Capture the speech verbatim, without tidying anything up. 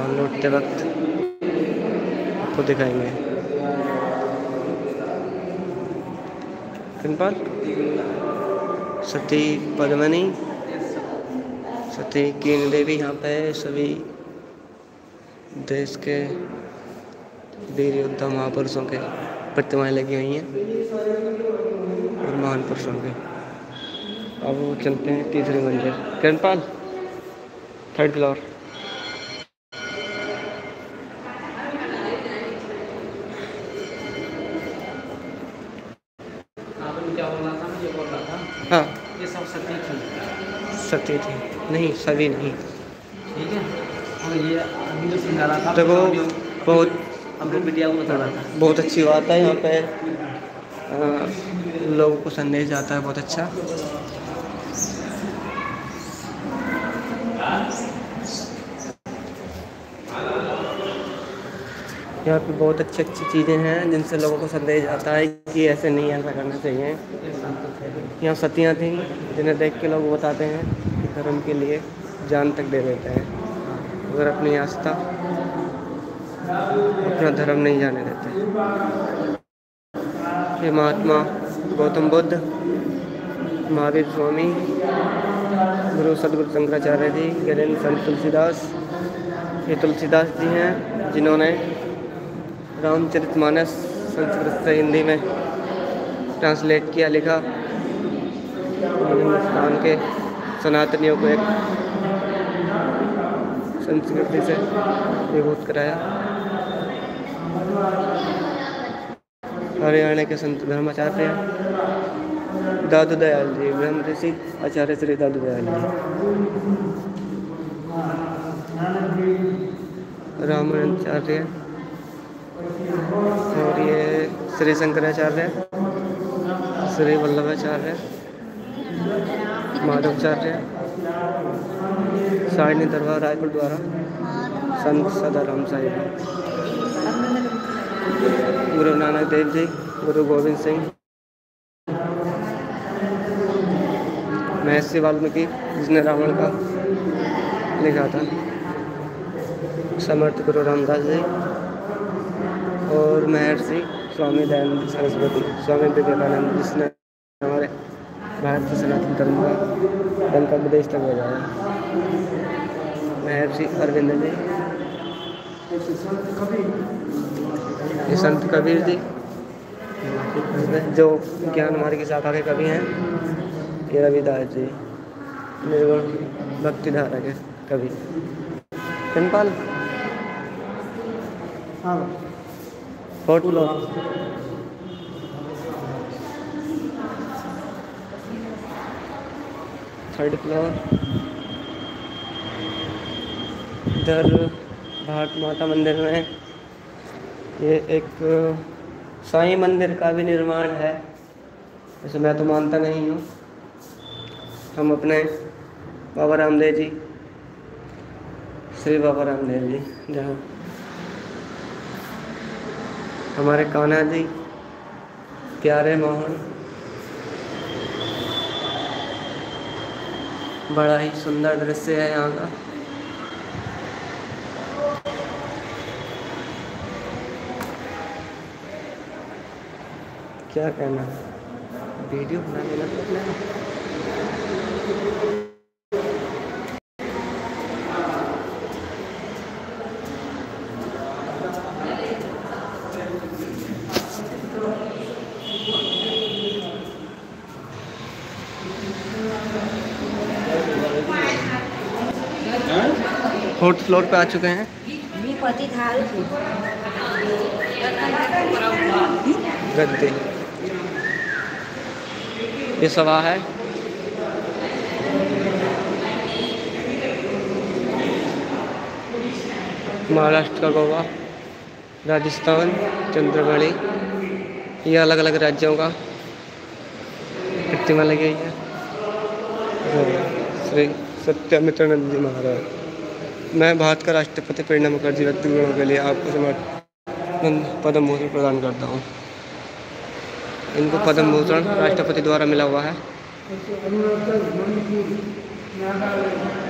लौटते वक्त आपको दिखाएंगे। किन पर सती पद्मिनी, सती कीन देवी, यहाँ पे सभी देश के वीर योद्धा महापुरुषों के प्रतिमाएं लगी हुई हैं और महान पुरुषों के। अब वो चलते हैं तीसरी मंजिल, किरणपाल थर्ड फ्लोर। हाँ ये सब सती थी, सती थी नहीं, सभी नहीं, ठीक है। और ये अभी जो सीन डाला था तो वो बहुत हमको मीडिया को बता रहा था। बहुत अच्छी बात है। यहाँ पे आ, लोगों को संदेश जाता है बहुत अच्छा। यहाँ पे बहुत अच्छी अच्छी चीज़ें हैं जिनसे लोगों को संदेश आता है कि ऐसे नहीं, ऐसा करना चाहिए। यहाँ सतियाँ थीं जिन्हें देख के लोग बताते हैं कि धर्म के लिए जान तक दे देते हैं, अगर अपनी आस्था अपना धर्म नहीं जाने देते। ये महात्मा गौतम बुद्ध, महावीर स्वामी, गुरु सदगुरु शंकराचार्य जी, ज्ञानेंद्र संत तुलसीदास, ये तुलसीदास जी हैं जिन्होंने रामचरितमानस संस्कृत से हिंदी में ट्रांसलेट किया, लिखा, हिंदुस्तान के सनातनियों को एक संस्कृति से विभूत कराया। हरियाणा के संत धर्माचार्य दादू दयाल जी, ब्रह्म ऋषि आचार्य श्री दादू दयाल जी, रामाचार्य, और ये श्री शंकराचार्य, श्री वल्लभाचार्य, माधवाचार्य, सारणी दरबार रायपुर द्वारा संत सदाराम साहिब, गुरु नानक देव जी, गुरु गोविंद सिंह, महर्षि वाल्मीकि जिसने रावण का लिखा था, समर्थ गुरु रामदास जी, और महर्षि स्वामी दयानंद सरस्वती, स्वामी विवेकानंद जिसने हमारे भारत के सनातन धर्म का डंका विदेश तक बजाया, महर्षि अरविंद जी, ये संत कबीर जी जो ज्ञान मार्ग की शाखा के कवि हैं, ये रविदास जी निर्गुण भक्ति धारा के कवि। किरणपाल हाँ फोर्थ फ्लोर, थर्ड फ्लोर। इधर भारत माता मंदिर में ये एक साईं मंदिर का भी निर्माण है, वैसे मैं तो मानता नहीं हूँ। हम अपने बाबा रामदेव जी, श्री बाबा रामदेव जी, जहाँ हमारे कान्हा जी, प्यारे मोहन, बड़ा ही सुंदर दृश्य है यहाँ का। क्या कहना, वीडियो बना लेना तो अपने फोर्थ फ्लोर पे आ चुके हैं। गद्दे, ये सभा है। महाराष्ट्र का गोवा, राजस्थान, चंद्रगढ़ी, ये अलग अलग राज्यों का प्रतिमा लगी हुई है। श्री सत्यमित्रानंद जी महाराज। मैं भारत का राष्ट्रपति प्रणब मुखर्जी व्यक्तिगुणों के लिए आपको समर्पण पद्म भूषण प्रदान करता हूँ। इनको पद्म भूषण राष्ट्रपति द्वारा मिला हुआ है।